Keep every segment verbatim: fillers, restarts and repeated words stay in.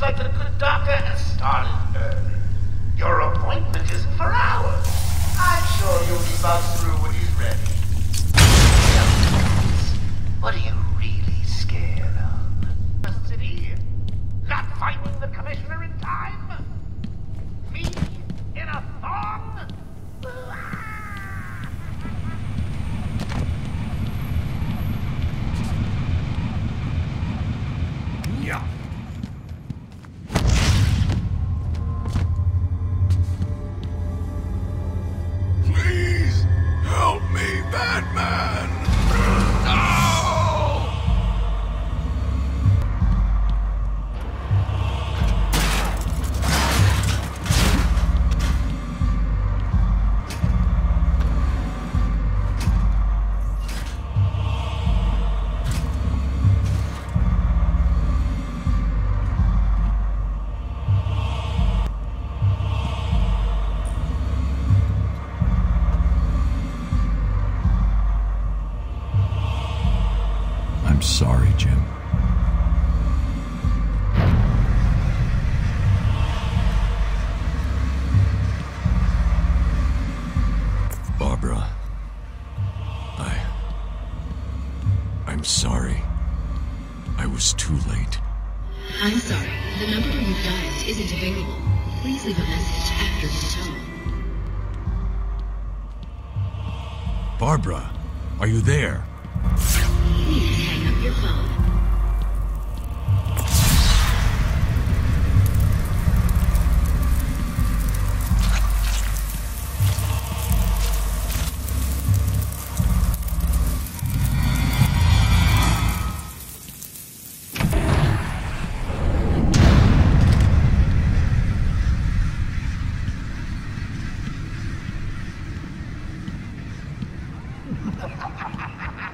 like the good doctor has started early. Your appointment isn't for hours. I'm sure you'll be buzzed through when he's ready. What are you really scared of? The city? Not finding the commissioner in time? Me in a thong? Yeah. Please help me, Batman! No! I'm sorry, Jim. Barbara, I... I'm sorry. I was too late. I'm sorry. The number you've dialed isn't available. Please leave a message after the tone. Barbara, are you there? Please hang up your phone. Ha ha ha ha ha!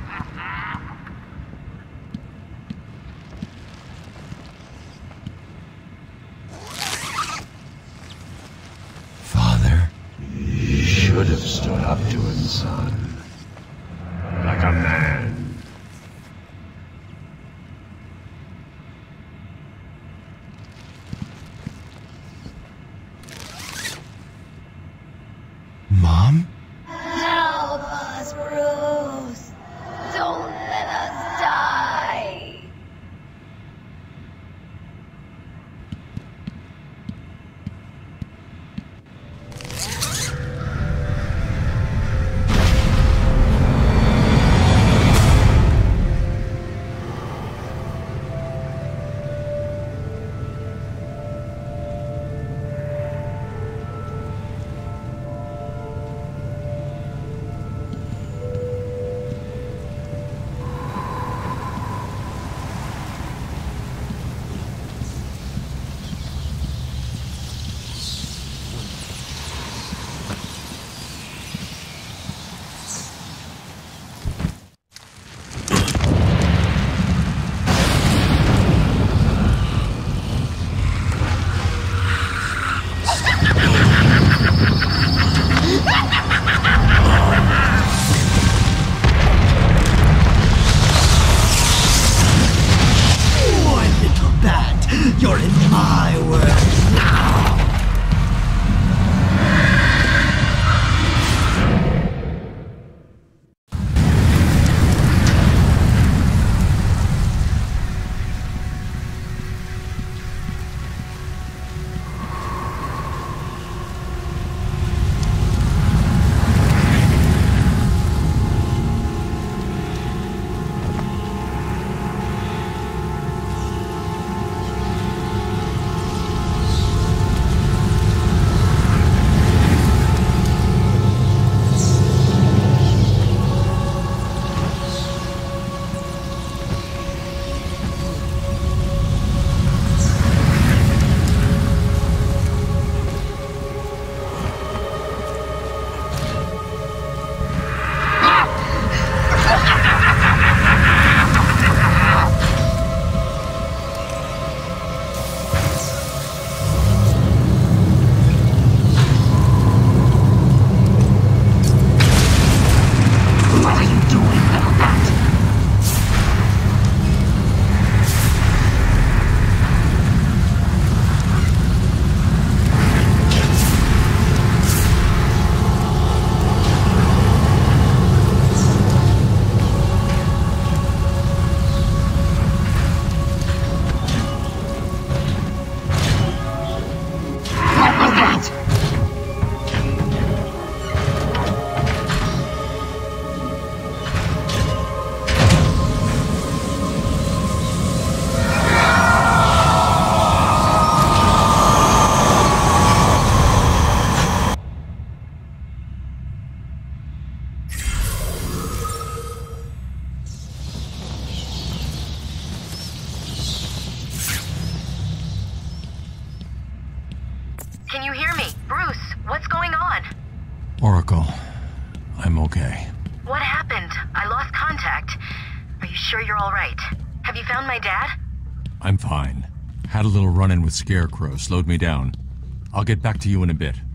you sure you're all right? Have you found my dad? I'm fine. Had a little run-in with Scarecrow, slowed me down. I'll get back to you in a bit.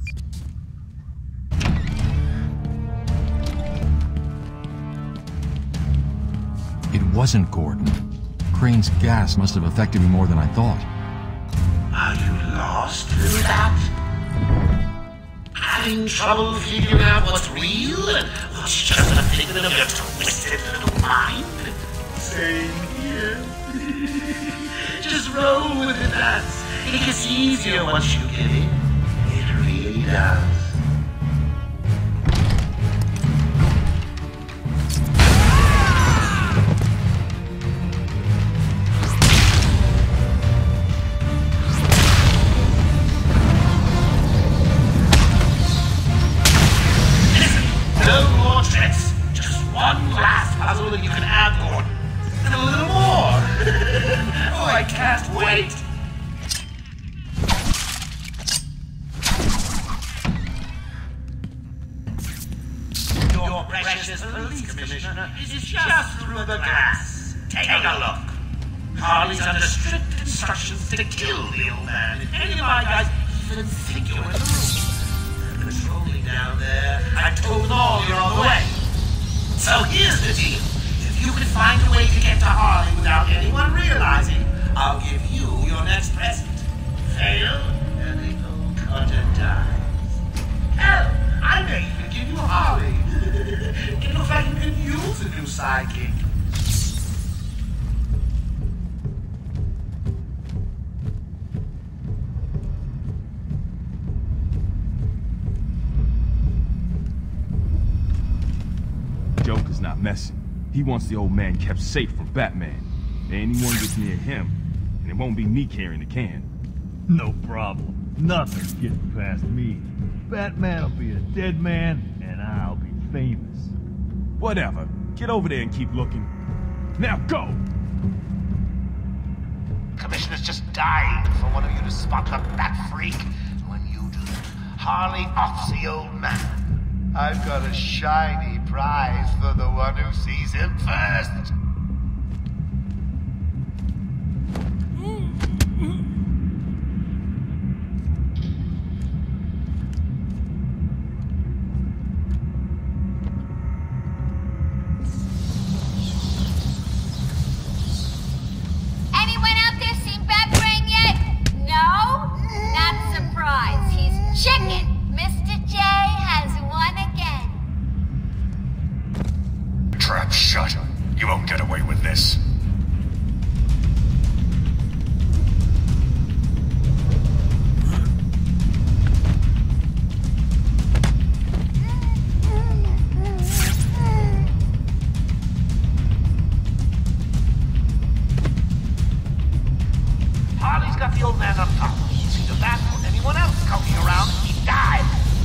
It wasn't Gordon. Crane's gas must have affected me more than I thought. Are you lost through that? Having trouble figuring out what's real and what's just a figment of your twisted little mind? Same here. Just roll with it, lads. It gets easier once you get in. It really does. One last puzzle and you can add Gordon. And a little more. Oh, I can't wait. Your precious police commissioner is just through the glass. Take a look. Harley's under strict instructions to kill the old man. If any of my guys even think you're in the room. They're patrolling down there. I told them all you're on the way. So here's the deal. If you can find a way to get to Harley without anyone realizing, I'll give you your next present. Fail, and the old cutter dies. Hell, I may even give you Harley. It looks like you could use a new sidekick. Joker's not messing. He wants the old man kept safe from Batman. Anyone gets near him, and it won't be me carrying the can. No problem. Nothing's getting past me. Batman will be a dead man, and I'll be famous. Whatever. Get over there and keep looking. Now go! Commissioner's just dying for one of you to spot up that freak. When you do, Harley offs the old man. I've got a shiny prize for the one who sees him first. Anyone out there seen Batbrain yet? No? Not surprised. He's chicken. Mister J has won again. Trap shut. You won't get away with this. Harley's got the old man on top. It's either that or anyone else coming around. He died.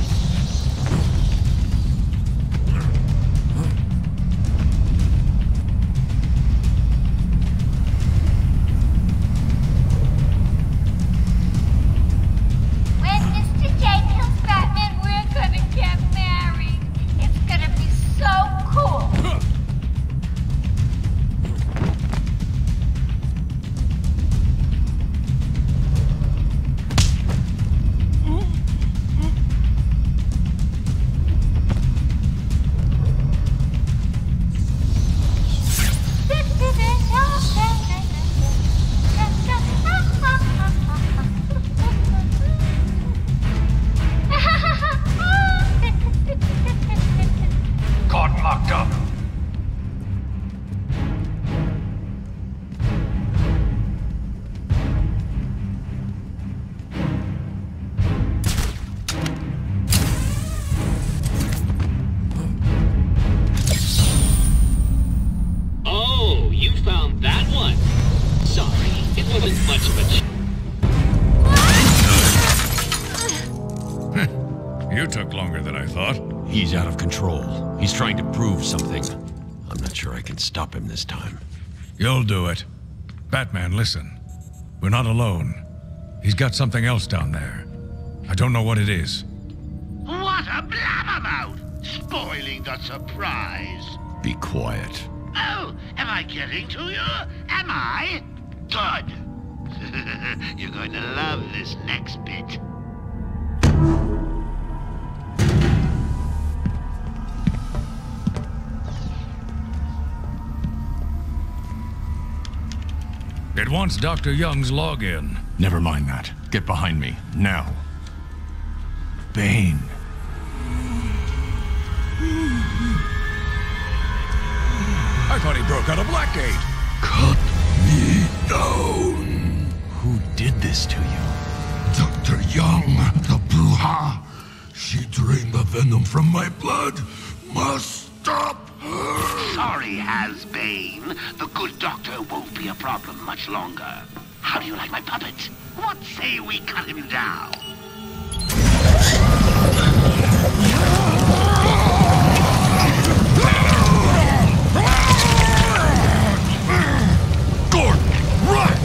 When Mister J kills Batman, we're gonna get married. It's gonna be so cool. Caught locked up. Oh, you found that one. Sorry, it wasn't much of a ch- You took longer than I thought. He's out of control. He's trying to prove something. I'm not sure I can stop him this time. You'll do it. Batman, listen. We're not alone. He's got something else down there. I don't know what it is. What a blabbermouth! Spoiling the surprise. Be quiet. Oh, am I getting to you? Am I? Good. You're going to love this next bit. It wants Doctor Young's login. Never mind that. Get behind me, now. Bane. I thought he broke out of Blackgate. Cut me down. Who did this to you? Doctor Young, the Bruja. She drained the venom from my blood. Must stop her. Sorry, Has-Bane. The good doctor won't be a problem much longer. How do you like my puppet? What say we cut him down? Gordon, run!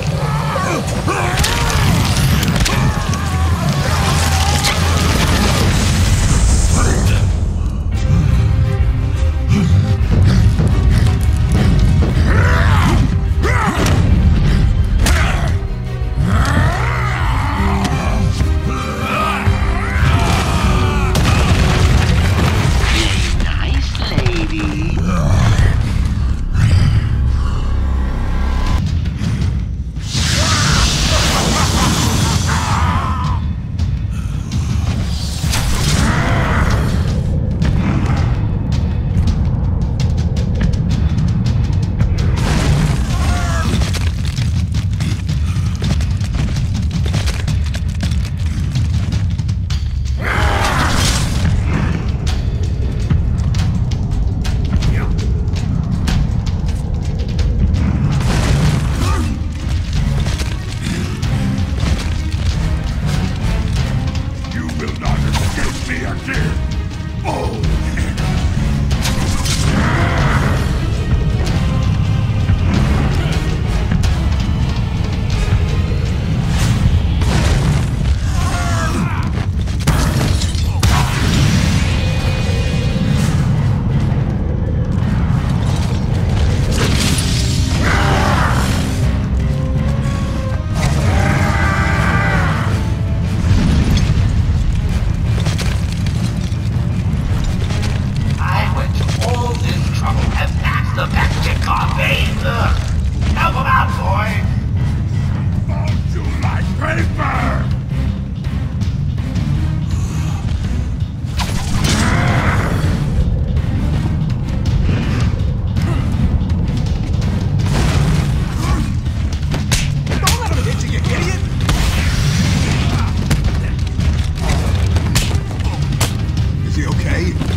Is he okay?